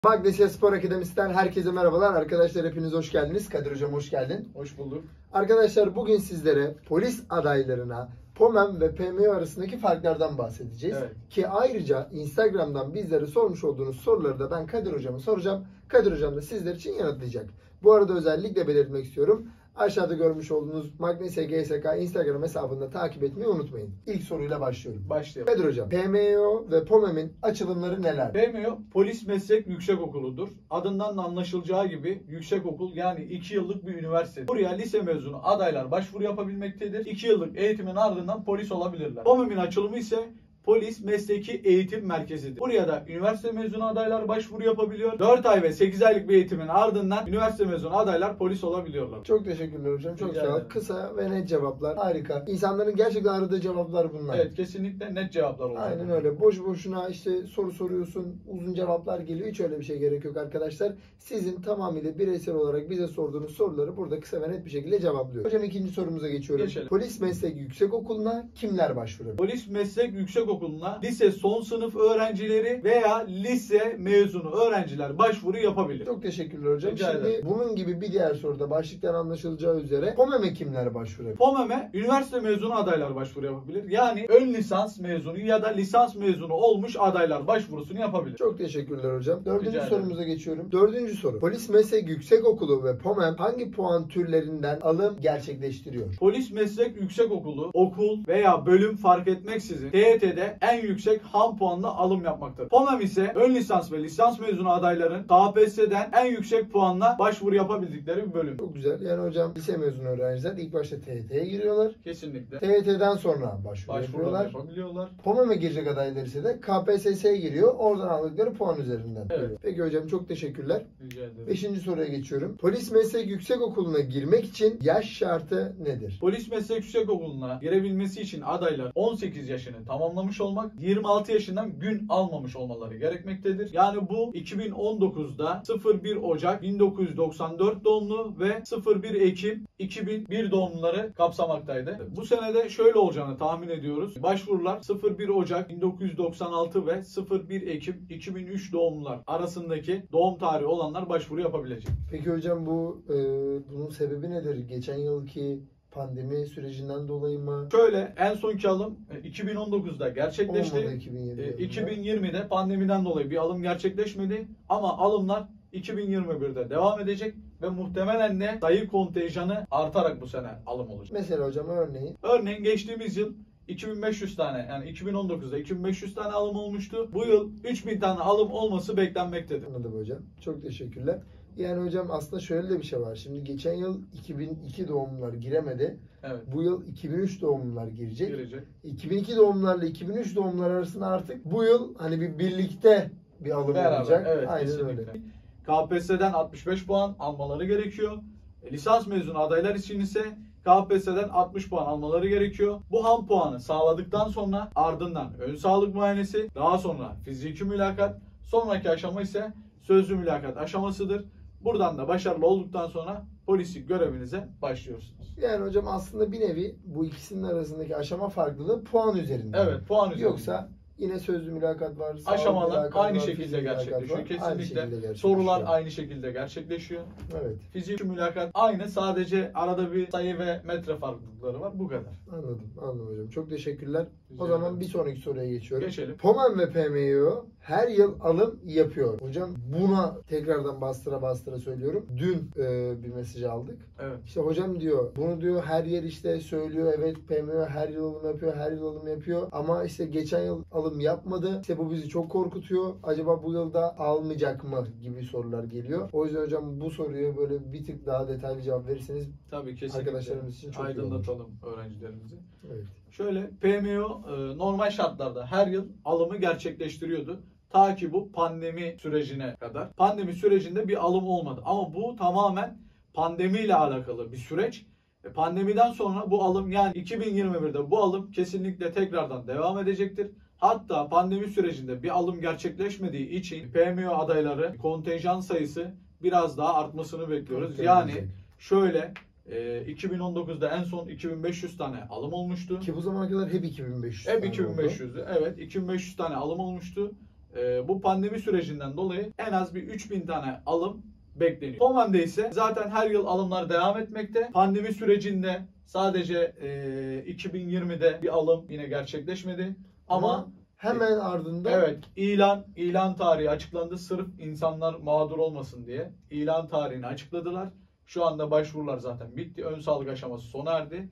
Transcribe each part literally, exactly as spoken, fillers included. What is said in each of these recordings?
Magnesia Spor Akademisi'nden herkese merhabalar. Arkadaşlar hepiniz hoş geldiniz. Kadir Hocam hoş geldin. Hoş bulduk. Arkadaşlar bugün sizlere polis adaylarına POMEM ve P M O arasındaki farklardan bahsedeceğiz. Evet. Ki ayrıca Instagram'dan bizlere sormuş olduğunuz soruları da ben Kadir Hocam'a soracağım. Kadir Hocam da sizler için yanıtlayacak. Bu arada özellikle belirtmek istiyorum. Aşağıda görmüş olduğunuz Magnesia G S K Instagram hesabında takip etmeyi unutmayın. İlk soruyla başlıyorum. Başlayalım. Kadir Hocam, P M O ve POMEM'in açılımları neler? P M O Polis Meslek Yüksekokulu'dur. Adından da anlaşılacağı gibi yüksekokul, yani iki yıllık bir üniversite. Buraya lise mezunu adaylar başvuru yapabilmektedir. iki yıllık eğitimin ardından polis olabilirler. POMEM'in açılımı ise Polis Mesleki Eğitim Merkezi'dir. Buraya da üniversite mezunu adaylar başvuru yapabiliyor. dört ay ve sekiz aylık bir eğitimin ardından üniversite mezunu adaylar polis olabiliyorlar. Çok teşekkürler hocam. Çok Rica sağ ol. ederim. Kısa ve net cevaplar. Harika. İnsanların gerçekten aradığı cevaplar bunlar. Evet, kesinlikle net cevaplar olacak. Aynen öyle. Boş boşuna işte soru soruyorsun, uzun cevaplar geliyor. Hiç öyle bir şey gerek yok arkadaşlar. Sizin tamamıyla bireysel olarak bize sorduğunuz soruları burada kısa ve net bir şekilde cevaplıyor. Hocam ikinci sorumuza geçiyorum. Geçelim. Polis Meslek Yüksekokulu'na kimler başvurur? Polis Meslek Yüksekokulu'na lise son sınıf öğrencileri veya lise mezunu öğrenciler başvuru yapabilir. Çok teşekkürler hocam. Rica Şimdi ederim. bunun gibi bir diğer soruda başlıktan anlaşılacağı üzere POMEM'e kimler başvurur? POMEM'e üniversite mezunu adaylar başvuru yapabilir. Yani ön lisans mezunu ya da lisans mezunu olmuş adaylar başvurusunu yapabilir. Çok teşekkürler hocam. Dördüncü Rica ederim. sorumuza geçiyorum. Dördüncü soru. Polis Meslek Yüksekokulu ve POMEM hangi puan türlerinden alım gerçekleştiriyor? Polis Meslek Yüksekokulu, okul veya bölüm fark etmeksizin T Y T'de en yüksek ham puanla alım yapmaktadır. POMEM ise ön lisans ve lisans mezunu adayların K P S S'den en yüksek puanla başvuru yapabildikleri bir bölüm. Çok güzel. Yani hocam lise mezunu öğrenciler ilk başta T Y T'ye giriyorlar. Kesinlikle. T Y T'den sonra başvuru Başvurular yapıyorlar. yapabiliyorlar. POMEM'e girecek adaylar ise de K P S S'ye giriyor. Oradan aldıkları puan üzerinden. Evet. giriyor. Peki hocam çok teşekkürler. Rica ederim. Beşinci soruya geçiyorum. Polis Meslek Yüksekokulu'na girmek için yaş şartı nedir? Polis Meslek Yüksekokulu'na girebilmesi için adaylar on sekiz yaşını tamamlamış olmak, yirmi altı yaşından gün almamış olmaları gerekmektedir. Yani bu iki bin on dokuzda sıfır bir Ocak bin dokuz yüz doksan dört doğumlu ve sıfır bir Ekim iki bin bir doğumluları kapsamaktaydı. Bu senede şöyle olacağını tahmin ediyoruz. Başvurular sıfır bir Ocak bin dokuz yüz doksan altı ve sıfır bir Ekim iki bin üç doğumlular arasındaki doğum tarihi olanlar başvuru yapabilecek. Peki hocam bu e, bunun sebebi nedir? Geçen yılki pandemi sürecinden dolayı mı? Şöyle, en sonki alım iki bin on dokuzda gerçekleşti. Olmadı iki bin yirmi E, yılında. iki bin yirmide pandemiden dolayı bir alım gerçekleşmedi ama alımlar iki bin yirmi birde devam edecek ve muhtemelen de sayı kontenjanı artarak bu sene alım olacak. Mesela hocam örneğin Örneğin geçtiğimiz yıl iki bin beş yüz tane, yani iki bin on dokuzda iki bin beş yüz tane alım olmuştu. Bu yıl üç bin tane alım olması beklenmektedir. anladım hocam. Çok teşekkürler. Yani hocam aslında şöyle de bir şey var. Şimdi geçen yıl iki bin iki doğumlular giremedi. Evet. Bu yıl iki bin üç doğumlular girecek. Girecek. iki bin iki doğumlularla iki bin üç doğumlular arasında artık bu yıl hani bir birlikte bir alım Beraber, olacak. evet, Aynen kesinlikle. öyle. K P S S'den altmış beş puan almaları gerekiyor. E, lisans mezunu adaylar için ise K P S S'den altmış puan almaları gerekiyor. Bu ham puanı sağladıktan sonra ardından ön sağlık muayenesi, daha sonra fiziki mülakat, sonraki aşama ise sözlü mülakat aşamasıdır. Buradan da başarılı olduktan sonra polislik görevinize başlıyorsunuz. Yani hocam aslında bir nevi bu ikisinin arasındaki aşama farklılığı puan üzerinde. Evet, puan üzerinde. Yoksa yine sözlü mülakat var. sağlık Aşamalar mülakat aynı var, şekilde fizik mülakat gerçekleşiyor. var. Aynı Kesinlikle. şekilde gerçekleşiyor. Sorular aynı şekilde gerçekleşiyor. Evet. Fiziki mülakat aynı, sadece arada bir sayı ve metre farklılıkları var. Bu kadar. Anladım. Anladım hocam. Çok teşekkürler. Rica O zaman ederim. bir sonraki soruya geçiyorum. Geçelim. POMEM ve P M O her yıl alım yapıyor. Hocam buna tekrardan bastıra bastıra söylüyorum. Dün e, bir mesaj aldık. Evet. İşte hocam diyor, bunu diyor her yer işte söylüyor. Evet P M O her yıl alım yapıyor, her yıl alım yapıyor. Ama işte geçen yıl alım yapmadı. İşte bu bizi çok korkutuyor. Acaba bu yılda almayacak mı gibi sorular geliyor. O yüzden hocam bu soruya böyle bir tık daha detaylı cevap verirseniz Tabii, kesinlikle. arkadaşlarımız için çok iyi olur. aydınlatalım öğrencilerimizi. Evet. Şöyle, P M O e, normal şartlarda her yıl alımı gerçekleştiriyordu. Ta ki bu pandemi sürecine kadar. Pandemi sürecinde bir alım olmadı. Ama bu tamamen pandemiyle alakalı bir süreç. E, Pandemiden sonra bu alım, yani iki bin yirmi birde bu alım kesinlikle tekrardan devam edecektir. Hatta pandemi sürecinde bir alım gerçekleşmediği için P M O adayları kontenjan sayısı biraz daha artmasını bekliyoruz. Muhtemelen Yani olacak. şöyle, e, iki bin on dokuzda en son iki bin beş yüz tane alım olmuştu. Ki bu zamana kadar hep iki bin beş yüz Hep tane iki bin beş oldu. yüzdü. Evet, iki bin beş yüz tane alım olmuştu. e, bu pandemi sürecinden dolayı en az bir üç bin tane alım bekleniyor. Pomem'de ise zaten her yıl alımlar devam etmekte. Pandemi sürecinde sadece e, iki bin yirmide bir alım yine gerçekleşmedi. Ama, Ama hemen ardından evet, ilan ilan tarihi açıklandı. Sırf insanlar mağdur olmasın diye ilan tarihini açıkladılar. Şu anda başvurular zaten bitti. Ön sağlık aşaması sona erdi.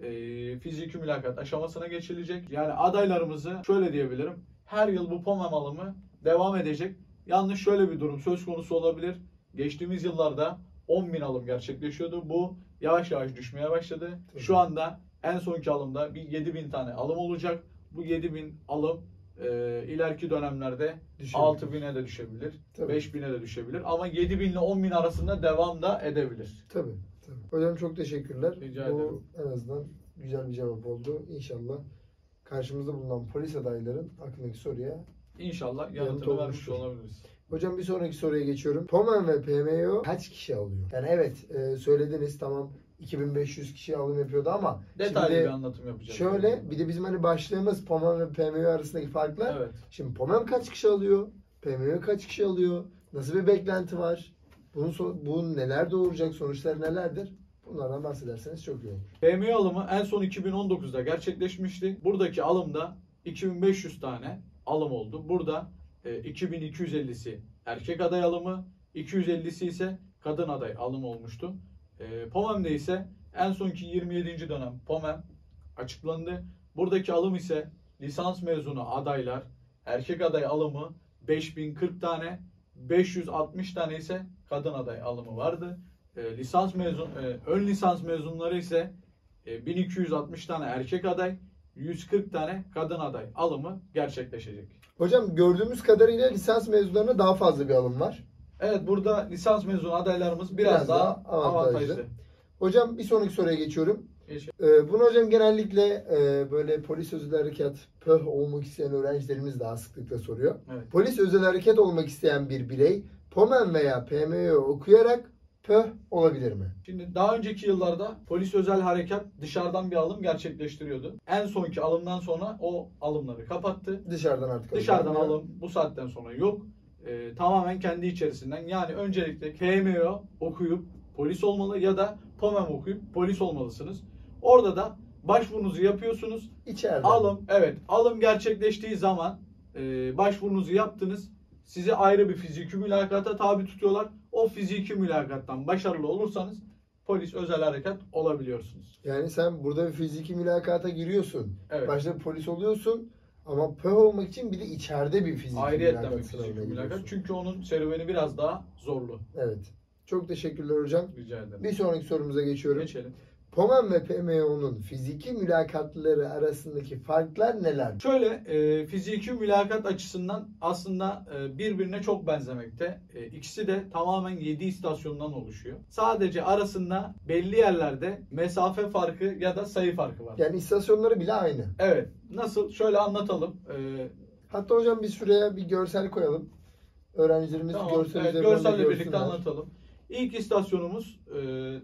E, fiziki mülakat aşamasına geçilecek. Yani adaylarımızı şöyle diyebilirim. Her yıl bu Pomem alımı devam edecek. Yalnız şöyle bir durum söz konusu olabilir. Geçtiğimiz yıllarda on bin alım gerçekleşiyordu. Bu yavaş yavaş düşmeye başladı. Şu anda en sonki alımda bir yedi bin tane alım olacak. Bu yedi bin alım e, ileriki dönemlerde altı bine de düşebilir. Tabii. beş bine de düşebilir. Ama yedi bin ile on bin arasında devam da edebilir. Tabii, tabii. Hocam çok teşekkürler. Rica Bu ederim. en azından güzel bir cevap oldu. İnşallah karşımızda bulunan polis adayların aklındaki soruya. İnşallah Yanıt yanıtını vermiş olmuştur. olabiliriz. Hocam bir sonraki soruya geçiyorum. Pomem ve P M O kaç kişi alıyor? Yani evet e, söylediniz tamam iki bin beş yüz kişi alım yapıyordu ama Detaylı şimdi bir anlatım yapacağız. şöyle bir de bizim hani başlığımız Pomem ve P M O arasındaki farklar. Evet. Şimdi Pomem kaç kişi alıyor? P M O kaç kişi alıyor? Nasıl bir beklenti var? Bunun so- bu neler doğuracak? Sonuçları nelerdir? Bunlardan bahsederseniz çok iyi olur. P M O alımı en son iki bin on dokuzda gerçekleşmişti. Buradaki alımda iki bin beş yüz tane alım oldu. Burada e, iki bin iki yüz ellisi erkek aday alımı, iki yüz ellisi ise kadın aday alımı olmuştu. E, Pomem'de ise en sonki yirmi yedinci dönem Pomem açıklandı. Buradaki alım ise lisans mezunu adaylar, erkek aday alımı beş bin kırk tane, beş yüz altmış tane ise kadın aday alımı vardı. E, lisans mezun, e, ön lisans mezunları ise e, bin iki yüz altmış tane erkek aday, yüz kırk tane kadın aday alımı gerçekleşecek. Hocam gördüğümüz kadarıyla lisans mezunlarına daha fazla bir alım var. Evet, burada lisans mezunu adaylarımız biraz, Biraz daha daha avantajlı. avantajlı. Hocam bir sonraki soruya geçiyorum. Geç- Ee, bunu hocam genellikle e, böyle polis özel harekat pöh olmak isteyen öğrencilerimiz daha sıklıkla soruyor. Evet. Polis özel harekat olmak isteyen bir birey Pomem veya P M O okuyarak pöh olabilir mi? Şimdi daha önceki yıllarda polis özel harekat dışarıdan bir alım gerçekleştiriyordu. En sonki alımdan sonra o alımları kapattı. Dışarıdan artık Dışarıdan alınmıyor. alım bu saatten sonra yok. Ee, tamamen kendi içerisinden. Yani öncelikle P M O okuyup polis olmalı ya da Pomem okuyup polis olmalısınız. Orada da başvurunuzu yapıyorsunuz. İçeriden. Alım, evet, alım gerçekleştiği zaman e, başvurunuzu yaptınız. Sizi ayrı bir fiziki mülakata tabi tutuyorlar. O fiziki mülakattan başarılı olursanız polis özel harekat olabiliyorsunuz. Yani sen burada bir fiziki mülakata giriyorsun. Evet. Başta bir polis oluyorsun. Ama pöh olmak için bir de içeride bir fiziki Ayrıyetten mülakat bir sınavına fiziki mülakat. giriyorsun. Çünkü onun serüveni biraz daha zorlu. Evet. Çok teşekkürler hocam. Rica ederim. Bir sonraki sorumuza geçiyorum. Geçelim. Pomem ve P M O'nun fiziki mülakatları arasındaki farklar neler? Şöyle e, fiziki mülakat açısından aslında e, birbirine çok benzemekte. E, ikisi de tamamen yedi istasyondan oluşuyor. Sadece arasında belli yerlerde mesafe farkı ya da sayı farkı var. Yani istasyonları bile aynı. Evet. Nasıl? Şöyle anlatalım. E, Hatta hocam biz şuraya bir görsel koyalım. Öğrencilerimiz tamam. görsel Evet, üzerinden de görselle birlikte görsünler. anlatalım. İlk istasyonumuz e,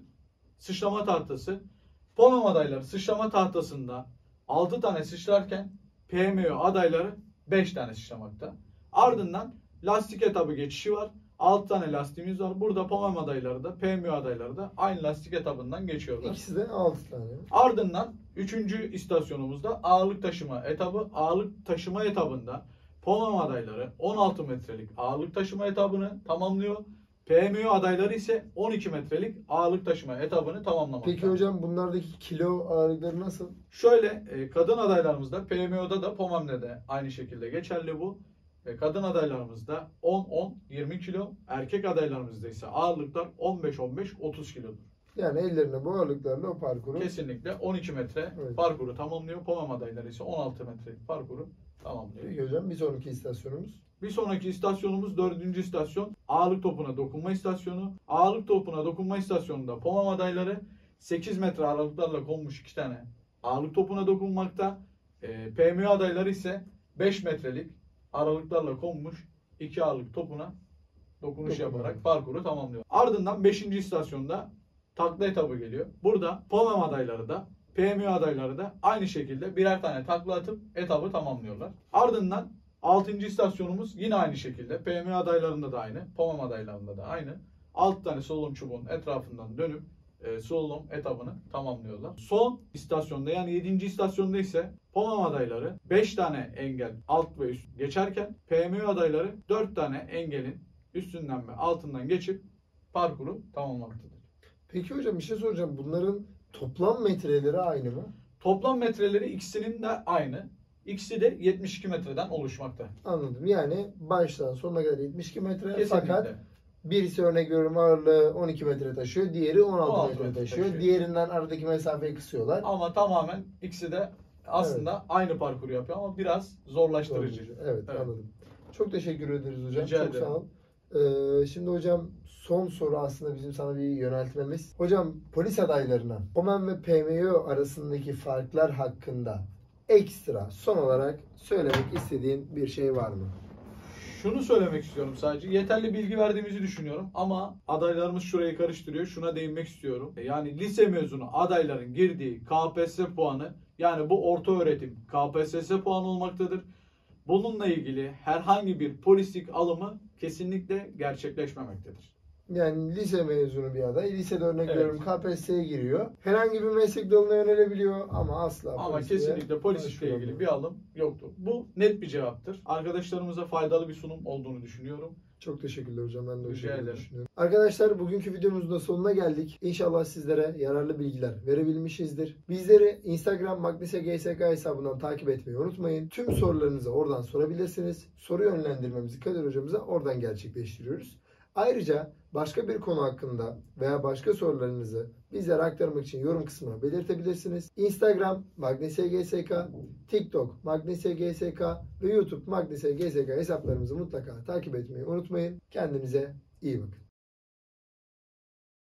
sıçrama tahtası. Pomem adayları sıçrama tahtasında altı tane sıçrarken P M O adayları beş tane sıçramakta. Ardından lastik etabı geçişi var. altı tane lastiğimiz var. Burada Pomem adayları da P M O adayları da aynı lastik etabından geçiyorlar. İkisi de altı tane. Ardından üçüncü istasyonumuzda ağırlık taşıma etabı. Ağırlık taşıma etabında Pomem adayları on altı metrelik ağırlık taşıma etabını tamamlıyor. P M O adayları ise on iki metrelik ağırlık taşıma etabını tamamlamakta. Peki hocam bunlardaki kilo ağırlıkları nasıl? Şöyle e, kadın adaylarımızda P M O'da da Pomem'de de aynı şekilde geçerli bu. E, kadın adaylarımızda on on yirmi kilo, erkek adaylarımızda ise ağırlıklar on beş on beş otuz kilodur. Yani ellerine bu ağırlıklarla o parkuru. Kesinlikle on iki metre Evet. parkuru tamamlıyor. Pomem adayları ise on altı metrelik parkuru tamamlıyor. Peki hocam bir sonraki istasyonumuz. Bir sonraki istasyonumuz dördüncü istasyon. Ağırlık topuna dokunma istasyonu. Ağırlık topuna dokunma istasyonunda Pomem adayları sekiz metre aralıklarla konmuş iki tane ağırlık topuna dokunmakta. E, P M O adayları ise beş metrelik aralıklarla konmuş iki ağırlık topuna dokunuş Dokunma. yaparak parkuru tamamlıyor. Ardından beşinci istasyonda takla etabı geliyor. Burada Pomem adayları da P M O adayları da aynı şekilde birer tane takla atıp etabı tamamlıyorlar. Ardından Altıncı istasyonumuz yine aynı şekilde. P M adaylarında da aynı. POMAM adaylarında da aynı. altı tane slalom çubuğun etrafından dönüp e, slalom etabını tamamlıyorlar. Son istasyonda yani yedinci istasyonda ise POMAM adayları beş tane engel alt ve üst geçerken P M adayları dört tane engelin üstünden ve altından geçip parkuru tamamlamaktadır. Peki hocam bir şey soracağım. Bunların toplam metreleri aynı mı? Toplam metreleri ikisinin de aynı. İkisi de yetmiş iki metreden oluşmakta. Anladım. Yani baştan sonuna kadar yetmiş iki metre Kesinlikle. fakat birisi örnek veriyorum ağırlığı on iki metre taşıyor. Diğeri on altı on altı metre metre taşıyor. taşıyor. Diğerinden aradaki mesafeyi kısıyorlar. Ama tamamen ikisi de aslında Evet. aynı parkuru yapıyor ama biraz zorlaştırıcı. Evet, Evet. anladım. Çok teşekkür ederiz hocam. Rica Çok ederim. sağ ol. Ee, şimdi hocam son soru aslında bizim sana bir yöneltmemiz. Hocam polis adaylarına POMAM ve P M Ö arasındaki farklar hakkında ekstra son olarak söylemek istediğin bir şey var mı? Şunu söylemek istiyorum sadece. Yeterli bilgi verdiğimizi düşünüyorum ama adaylarımız şurayı karıştırıyor. Şuna değinmek istiyorum. Yani lise mezunu adayların girdiği K P S S puanı yani bu orta öğretim K P S S puanı olmaktadır. Bununla ilgili herhangi bir polislik alımı kesinlikle gerçekleşmemektedir. Yani lise mezunu bir aday. Lisede örnek Evet. veriyorum K P S S'ye giriyor. Herhangi bir meslek dalına yönelebiliyor ama asla Ama polisliğe kesinlikle polislikle başvuramıyor. ilgili bir alım yoktur. Bu net bir cevaptır. Arkadaşlarımıza faydalı bir sunum olduğunu düşünüyorum. Çok teşekkürler hocam. Ben de o Rica şekilde ederim. düşünüyorum. Arkadaşlar bugünkü videomuzun da sonuna geldik. İnşallah sizlere yararlı bilgiler verebilmişizdir. Bizleri Instagram Magnise G S K hesabından takip etmeyi unutmayın. Tüm sorularınızı oradan sorabilirsiniz. Soru yönlendirmemizi Kadir hocamıza oradan gerçekleştiriyoruz. Ayrıca başka bir konu hakkında veya başka sorularınızı bizlere aktarmak için yorum kısmına belirtebilirsiniz. Instagram Magnise G S K, TikTok Magnise G S K ve YouTube Magnise G S K hesaplarımızı mutlaka takip etmeyi unutmayın. Kendinize iyi bakın.